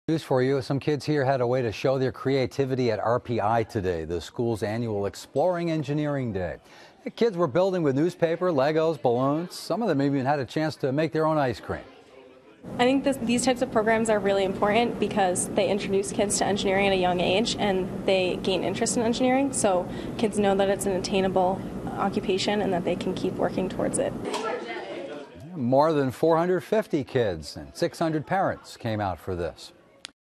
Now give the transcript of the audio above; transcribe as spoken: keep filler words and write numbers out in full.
News for you. Some kids here had a way to show their creativity at R P I today, the school's annual Exploring Engineering Day. The kids were building with newspaper, Legos, balloons. Some of them even had a chance to make their own ice cream. I think this, these types of programs are really important because they introduce kids to engineering at a young age and they gain interest in engineering, so kids know that it's an attainable occupation and that they can keep working towards it. More than four hundred fifty kids and six hundred parents came out for this.